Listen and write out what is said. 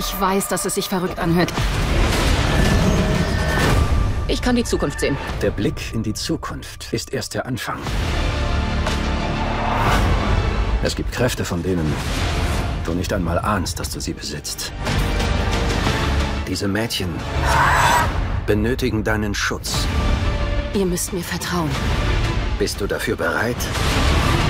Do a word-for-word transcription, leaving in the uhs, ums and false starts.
Ich weiß, dass es sich verrückt anhört. Ich kann die Zukunft sehen. Der Blick in die Zukunft ist erst der Anfang. Es gibt Kräfte, von denen du nicht einmal ahnst, dass du sie besitzt. Diese Mädchen benötigen deinen Schutz. Ihr müsst mir vertrauen. Bist du dafür bereit?